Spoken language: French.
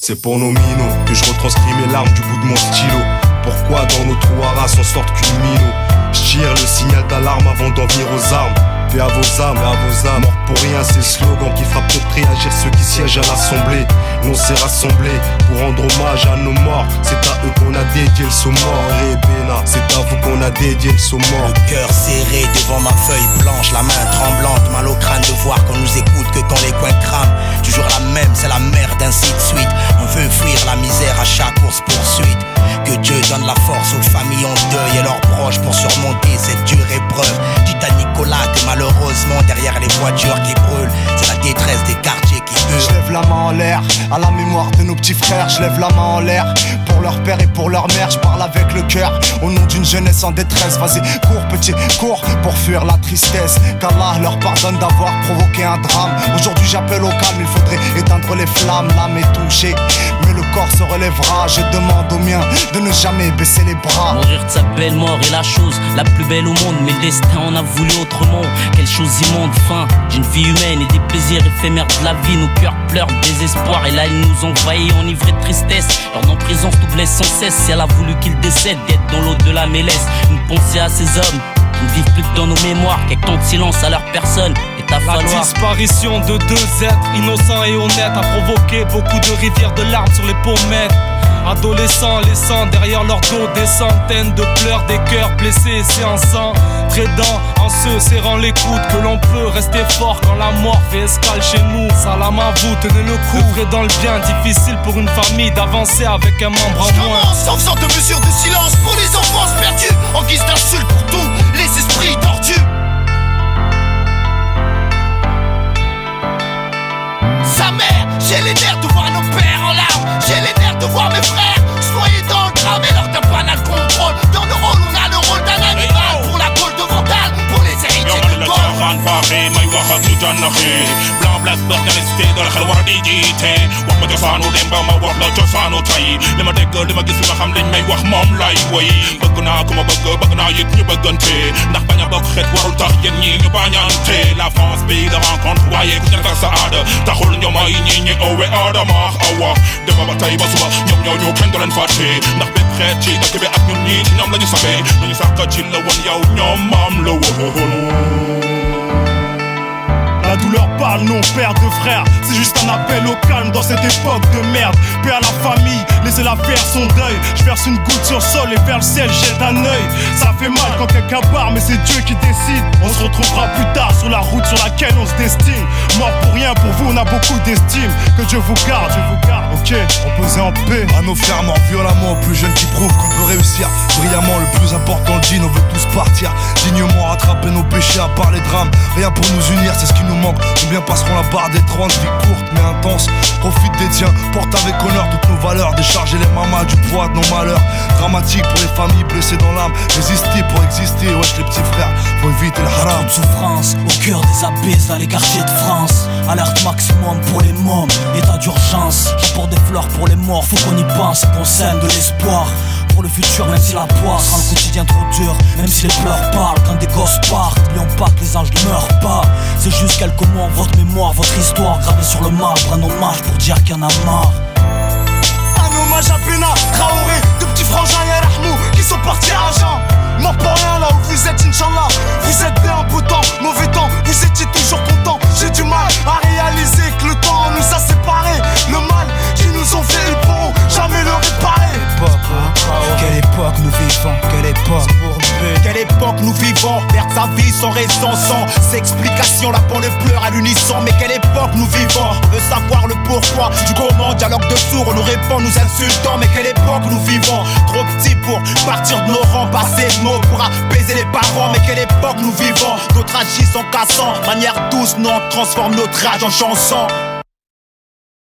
C'est pour nos minots que je retranscris mes larmes du bout de mon stylo. Pourquoi dans nos trous à race on sorte qu'une minot? J'tire le signal d'alarme avant d'en venir aux armes. Paix à vos âmes, mort pour rien, c'est le slogan qui fera peut-être réagir ceux qui siègent à l'assemblée. Nous on s'est rassemblés pour rendre hommage à nos morts. C'est à eux qu'on a dédié le saumon. Rebena, c'est à vous qu'on a dédié le saumon. Le cœur serré devant ma feuille blanche, la main tremblante, mal au crâne de voir qu'on nous écoute que quand les coins crament. Toujours la même, c'est la merde, ainsi de suite. On veut fuir la misère à chaque course poursuite. Que Dieu donne la force aux familles en deuil et leurs proches pour surmonter cette dure épreuve. Titanic et malheureusement derrière les voitures qui brûlent, c'est la détresse des quartiers qui hurlent. Je lève la main en l'air à la mémoire de nos petits frères. Je lève la main en l'air pour leur père et pour leur mère. Je parle avec le cœur au nom d'une jeunesse en détresse. Vas-y, cours petit, cours pour fuir la tristesse. Qu'Allah leur pardonne d'avoir provoqué un drame. Aujourd'hui j'appelle au calme, il faudrait éteindre les flammes. L'âme est touchée, mais le corps se relèvera. Je demande aux miens de ne jamais baisser les bras. Mourir de sa belle mort est la chose la plus belle au monde, mais le destin en a voulu autrement. Quelle chose immonde, fin d'une vie humaine et des plaisirs éphémères de la vie. Nos cœurs pleurent de désespoir et là ils nous envahissent enivrés de tristesse. Leur emprisonne nous blesse sans cesse. Si elle a voulu qu'ils décèdent, d'être dans l'eau de la mélesse. Une pensée à ces hommes qui ne vivent plus que dans nos mémoires. Quelques temps de silence à leur personne est à falloir. La disparition de deux êtres innocents et honnêtes a provoqué beaucoup de rivières de larmes sur les pommettes. Adolescents laissant derrière leur dos des centaines de pleurs, des cœurs blessés et en sang, tradant en se serrant les coudes. Que l'on peut rester fort quand la mort fait escale chez nous. Salam à vous, tenez le coup. Œuvrez dans le bien, difficile pour une famille d'avancer avec un membre en moins. En faisant de mesures de silence pour les enfances perdues, en guise d'insulte pour tous les esprits tordus. Sa mère, j'ai les nerfs de voir nos pères en larmes. J'ai les nerfs de voir mes frères se noyer dans le drame. Et leur t'as pas le contrôle. Dans le rôle, on a le rôle d'un animal. Pour la Gaule de Vandal, pour les héritiers de Gaule. Blanc, black, blanc, resté dans la khalwar di jiite. Wax ma cosaanu dem ba ma wax la cosaanu tay. Li ma dégg li ma gis li ma xam liñ may wax moom lay woy. Bëgg naa ku ma bëgg naa it ñu bëggante. Ndax bañ a bokk xeet warul tax yéen ñi ñu bañante. La France pays de rencontre waaye ku nekk ak sa aada. Taxul ñoom ay ñi owe Adama awa. Dema ba tey ba suba ñoom ñoo kenn du leen fàtte. Ndax bépp xeet ci dëkk bi ak ñun ñii ci ñoom la ñu sabee. Lu ñu sàkk ci la woon yow ñoom maam la woon. La douleur parle, non père de frère. C'est juste un appel au calme dans cette époque de merde. Paix à la famille, laissez-la faire son deuil. Je verse une goutte sur le sol et vers le ciel jette un œil. Ça fait mal quand quelqu'un part, mais c'est Dieu qui décide. On se retrouvera plus tard sur la route sur laquelle on se destine. Mort pour rien, pour vous on a beaucoup d'estime. Que Dieu vous garde, ok, reposez en paix. À nos frères morts violemment, aux plus jeunes qui prouvent qu'on peut réussir brillamment. Le plus important, le jean, on veut tous partir dignement, rattraper nos péchés à part les drames. Rien pour nous unir, c'est ce qui nous manque. Combien passeront la barre des 30, vie courte mais intense. Profite des tiens, porte avec honneur toutes nos valeurs. Décharger les mamas du poids de nos malheurs. Dramatique pour les familles blessées dans l'âme. Résister pour exister, wesh les petits frères, faut éviter le haram. Toute souffrance au cœur des abysses dans les quartiers de France. Alerte maximum pour les mômes, état d'urgence. J'apporte des fleurs pour les morts, faut qu'on y pense, qu'on sème de l'espoir pour le futur, même si la poisse rend le quotidien trop dur. Même si les pleurs parlent quand des gosses partent. N'oublions pas que les anges ne meurent pas. C'est juste quelques mots, votre mémoire, votre histoire gravée sur le marbre. Un hommage pour dire qu'il y en a marre. Un hommage à Bena, Traoré, deux petits frangins et Rahmou qui sont partis à Agen. Mort pour rien là où vous êtes, Inch'Allah. Vous êtes bien, beau temps, mauvais temps, vous étiez toujours contents. J'ai du mal à réaliser que le temps nous a séparés. Le mal qu'ils nous ont fait, ils pourront jamais le réparer. Quelle époque nous vivons, quelle époque. Quelle époque nous vivons, perdre sa vie sans raison, sans explication, la peau le pleure à l'unisson. Mais quelle époque nous vivons, on veut savoir le pourquoi du comment, dialogue de sourds, on nous répond, nous insultons. Mais quelle époque nous vivons, trop petits pour partir de nos rangs, passer de mots pour apaiser les parents. Mais quelle époque nous vivons, notre agissent en cassant, manière douce, non, on transforme notre rage en chanson.